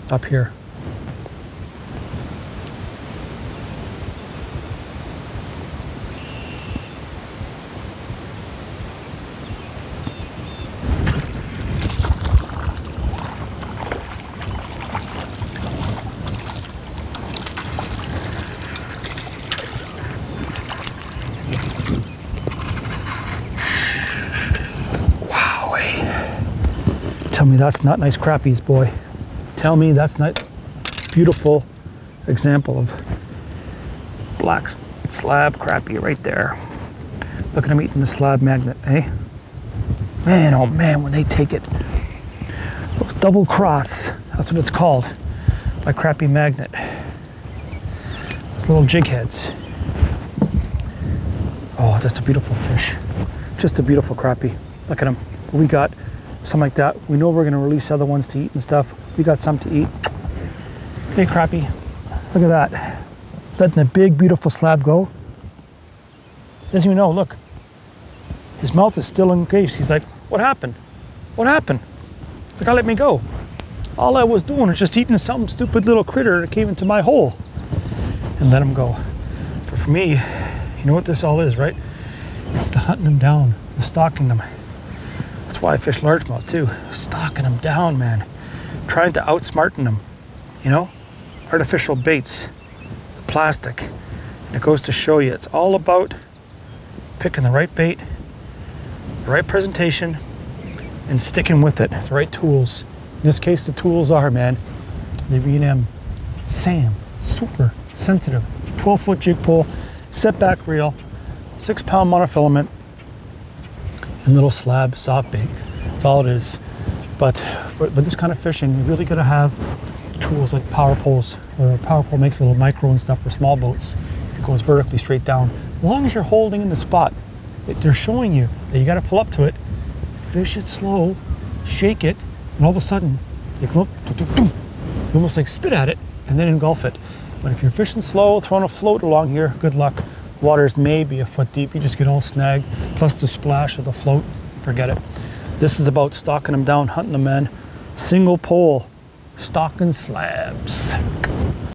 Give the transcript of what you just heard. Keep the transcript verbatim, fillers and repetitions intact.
up here. Tell me that's not nice crappies, boy. Tell me that's not beautiful example of black slab crappie right there. Look at them eating the slab magnet, eh? Man, oh man, when they take it. Those double cross, that's what it's called, by Crappie Magnet. Those little jig heads. Oh, just a beautiful fish. Just a beautiful crappie. Look at them. We got something like that. We know we're going to release other ones to eat and stuff. We got some to eat. Hey, crappie, look at that. Letting the big, beautiful slab go. Doesn't even know, look. His mouth is still engaged. He's like, what happened? What happened? The guy let me go. All I was doing was just eating some stupid little critter that came into my hole. And let him go. For, for me, you know what this all is, right? It's the hunting them down, the stalking them. That's why I fish largemouth too. Stalking them down, man. Trying to outsmarten them. You know? Artificial baits. Plastic. And it goes to show you, it's all about picking the right bait, the right presentation, and sticking with it. The right tools. In this case, the tools are, man, the B and M SAM. Super sensitive. twelve foot jig pole, setback reel, six pound monofilament, and little slab soft bait. That's all it is. But for, but this kind of fishing, you really gotta have tools like power poles, where a power pole makes a little micro and stuff for small boats. It goes vertically straight down. As long as you're holding in the spot, it, they're showing you that you gotta pull up to it, fish it slow, shake it, and all of a sudden, you come up, you almost like spit at it, and then engulf it. But if you're fishing slow, throwing a float along here, good luck. Water's maybe a foot deep, you just get all snagged, plus the splash of the float, forget it. This is about stalking them down, hunting them, man. Single pole, stalking slabs.